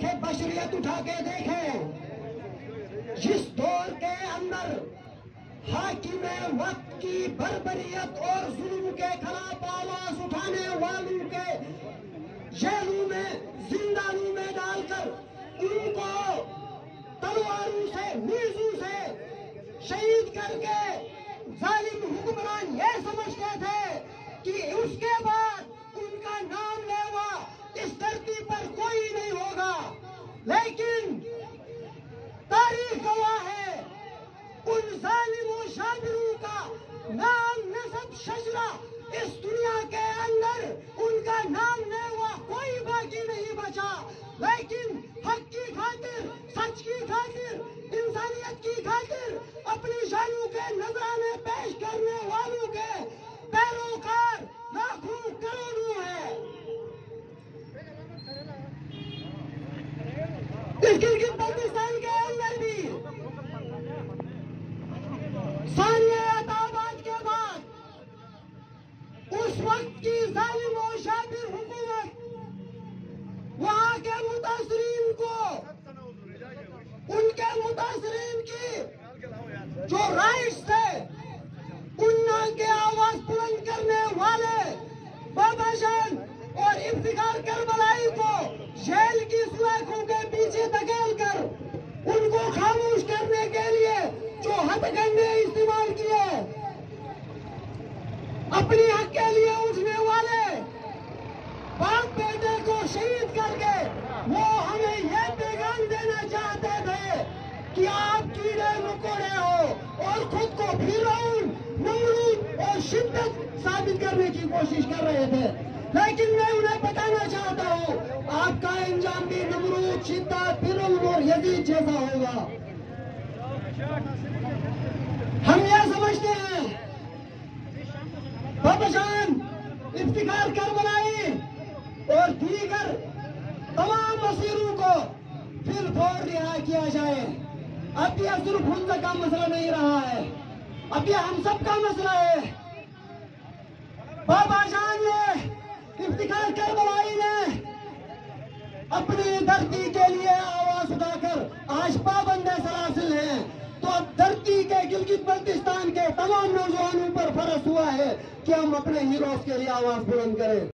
بشریت اٹھا کے دیکھیں، جس دور کے اندر حاکم وقت کی بربریت اور ظلم کے خلاف آواز اٹھانے والوں کے جیلوں میں زندانوں میں ڈال کر ان کو تلواروں سے نیزوں سے شہید کر کے ظالم حکمران یہ سمجھتے تھے کہ اس کے بعد ان کا نام لیوا اس دھرتی پر کوئی نہیں ہوگا، لیکن تاریخ گواہ ہے ان ظالم و شابروں کا نام نسب شجرہ اس دنیا کے اندر ان کا نام لیوا کوئی باقی نہیں بچا، لیکن حق کی خاطر، سچ کی خاطر، انسانیت کی خاطر اپنی جانوں کے نذرانے پیش کرنے والوں کے پیروکار لاکھوں کروڑوں ہیں۔ اس گلگت بلتستان کے اندر بھی ثانیہ آباد کے بعد اس وقت کی ظالم و شابر حکومت وہاں کے متاثرین کو، ان کے متاثرین کی جو رائٹس تھے، ان کے آواز بلند کرنے والے بابا جان اور افتخار کربلائی کو جیل کی سلاخوں کے پیچھے دھکیل کر ان کو خاموش کرنے کے لیے جو ہتھ کنڈے استعمال کیے، اپنی حق کے لیے اٹھنے والے باپ بیٹے کو شہید کر کے وہ ہمیں یہ پیغام دینا چاہتے تھے کہ آپ کیڑے مکوڑے ہو اور خود کو فرعون، نمرود اور شدت ثابت کرنے کی کوشش کر رہے تھے، لیکن میں انہیں بتانا چاہتا ہوں آپ کا انجام بھی نمرود، شدت، فرعون اور یزید جیسا ہوگا۔ ہم یہ سمجھتے ہیں بابا جان، افتخار کربلائی اور دیگر تمام اسیروں کو پھر پھوڑ رہا کیا جائے۔ اب یہ صرف ان کا مسئلہ نہیں رہا ہے، اب یہ ہم سب کا مسئلہ ہے۔ بابا جان نے، افتخار کربلائی نے اپنی دھرتی کے لیے آواز اٹھا کر آج پابند سلاسل ہیں، تو اب دھرتی کے گلگت بلتستان کے تمام نوجوانوں پر فرض ہوا ہے کہ ہم اپنے ہیروز کے لیے آواز بلند کریں۔